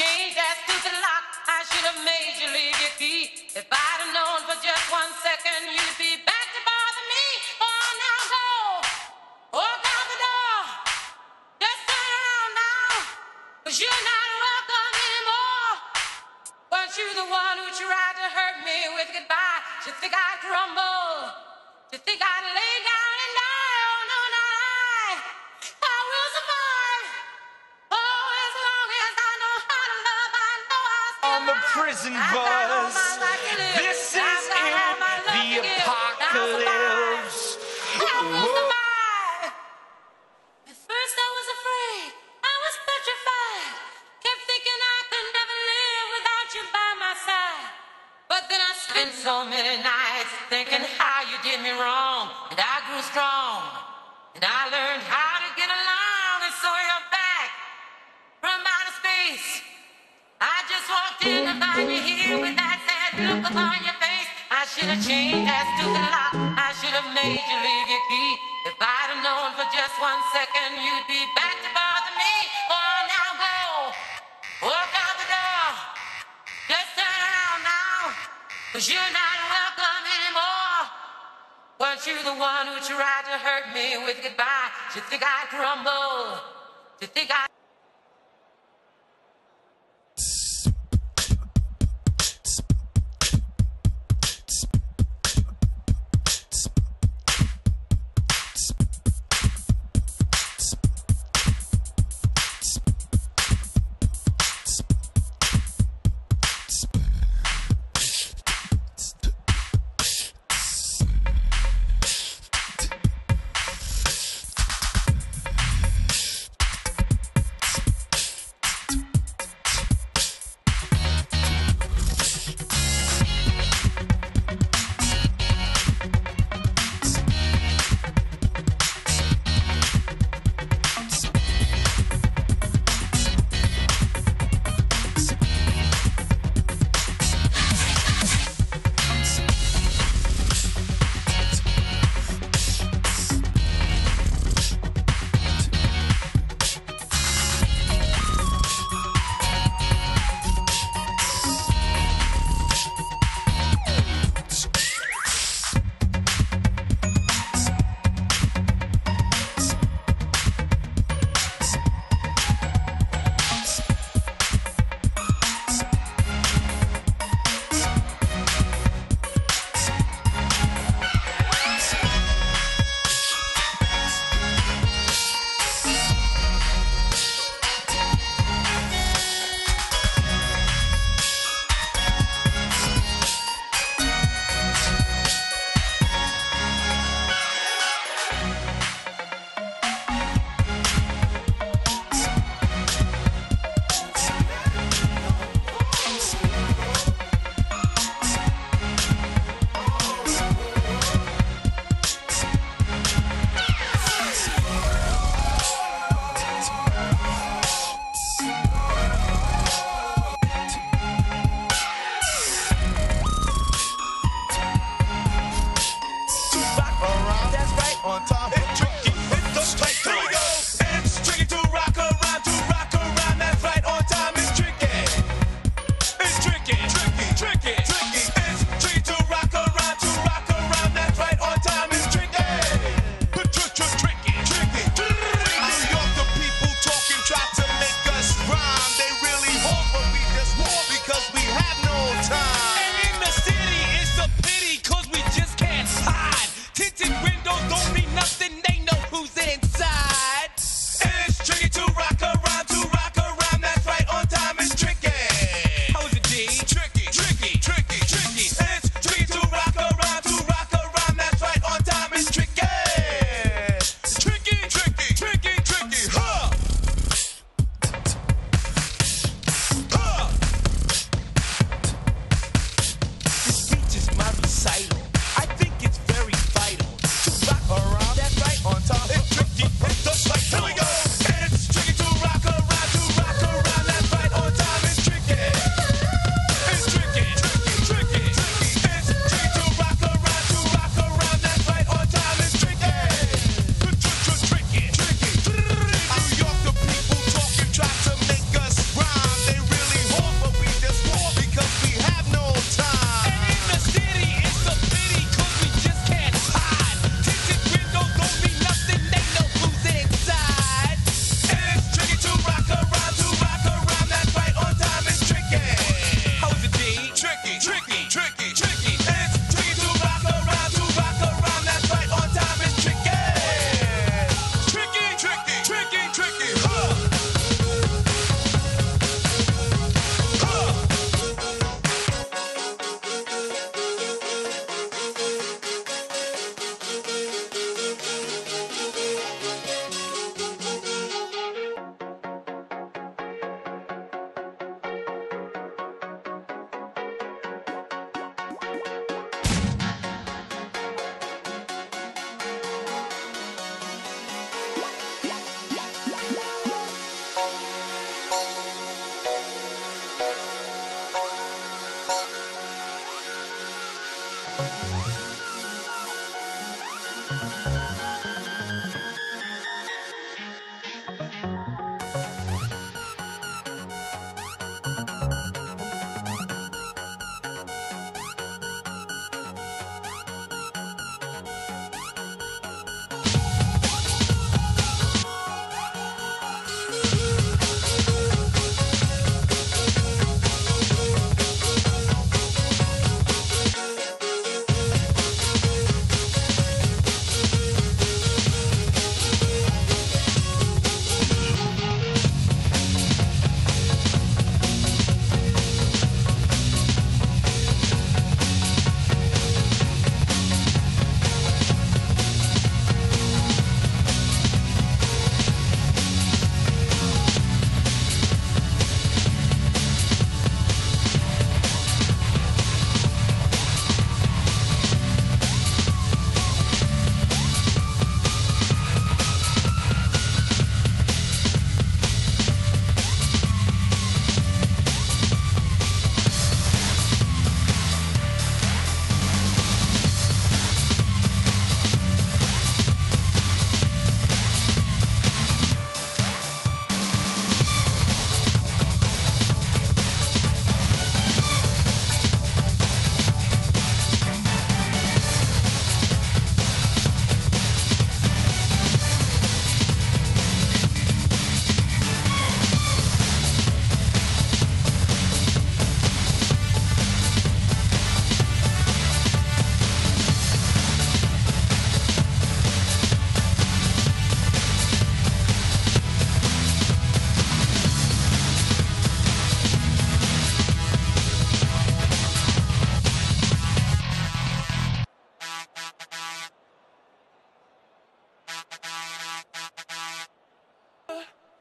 changed that stupid lock. I should have made you leave your key. If I'd have known for just 1 second you'd be back to bother me. Oh, now go. Walk out the door. Just turn around now. 'Cause you're not welcome anymore. Weren't you the one who tried to hurt me with goodbye? You think I'd crumble? You think I'd lay down and die? Oh, no, not I. I will survive. Oh, as long as I know how to love, I know I'll survive. On the prison bus, this is it, the apocalypse. Whoa. At first I was afraid, I was petrified. Kept thinking I could never live without you by my side. But then I spent so many nights thinking how you did me wrong. And I grew strong, and I learned how to get along. And so you're back from outer space. I just walked in to find you here with that sad look upon your face. I should have changed that stupid lock. I should have made you leave your key. If I'd have known for just 1 second you'd be back to bother me. Oh, now go. Walk out the door. Just turn around now. 'Cause you're not welcome anymore. Weren't you the one who tried to hurt me with goodbye? You think I'd crumble? You think I... Windows don't mean nothing.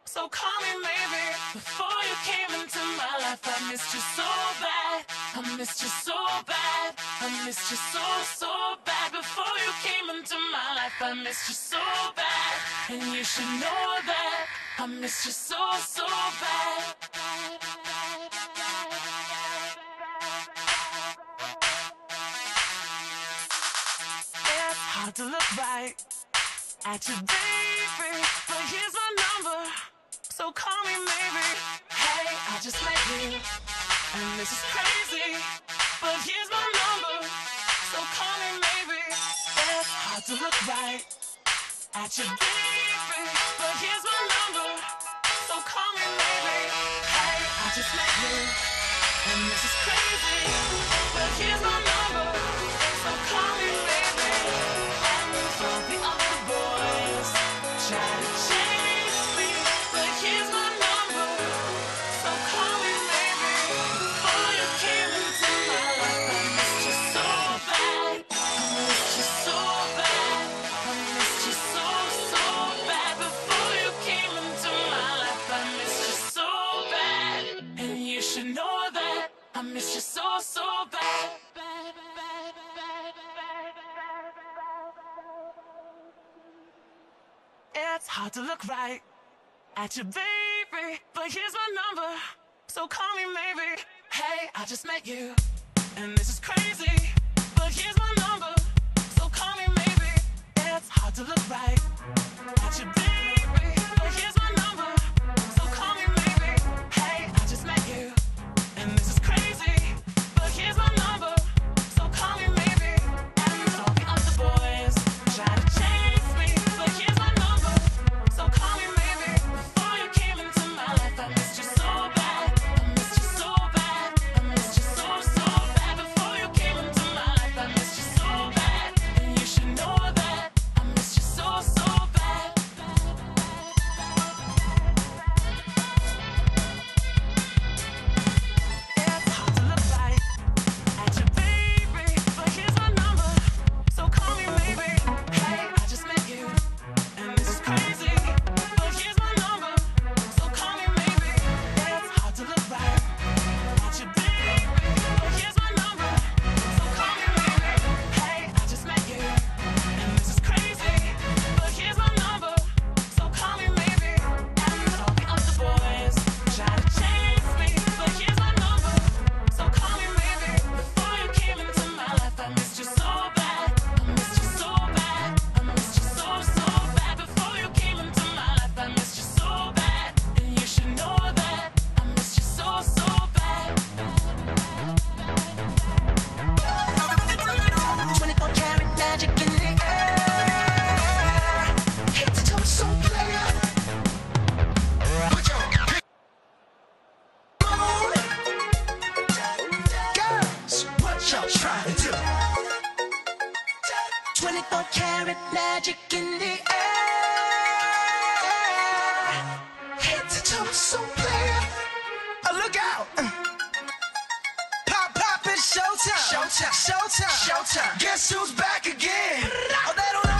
So call me maybe. Before you came into my life, I missed you so bad. I missed you so bad. I missed you so, so bad. Before you came into my life, I missed you so bad. And you should know that I missed you so, so bad. It's hard to look right at you, baby, but here's my number, so call me maybe. Hey, I just met you, and this is crazy, but here's my number, so call me maybe. It's hard to look right at you, baby, but here's my number, so call me maybe. Hey, I just met you, and this is crazy, but here's my number, so call me maybe. And all the other boys try to change me, but here's my number, so call me maybe. Before you came into my life, I missed you so bad. I missed you so bad. I missed you so, so bad. Before you came into my life, I missed you so bad. And you should know that I missed you so, so bad. It's hard to look right at you, baby, but here's my number, so call me maybe. Hey, I just met you, and this is crazy, but here's my number, so call me maybe. It's hard to look right at you, baby, but here's my number, so call me maybe. Hey, I just met you, and this is crazy, but here's my number, so call me maybe. And all the other boys try to chase me, but here's my number, so call me maybe. Before you came into my life, I missed you so bad. I missed you so bad. I missed you so, so bad. Before you came into my life, I missed you so bad. And you should know that I missed you so, so bad. It's hard to look right at you, baby, but here's my number, so call me maybe. Hey, I just met you, and this is crazy, but here's my number, so call me maybe. It's hard to look right at you, baby, but here's my number, so call me maybe. Hey, I just met you, and this is crazy, but here's my number, so call me maybe. And all the other boys try to chase me, but here's my number, so call me maybe. Before you came into my life, I missed you so bad. I missed you so bad. I missed you so, so bad. Before you came into my life, I missed you so bad. And you should know that I missed you so, so bad. 24 karat magic in the air. Hit the toe, so player. Put your girls, what y'all trying to do? 24 karat magic in the air. Head to toe, so player. Look out! Pop, pop, it's showtime. Showtime, showtime, showtime. Guess who's back again? Oh, they don't know.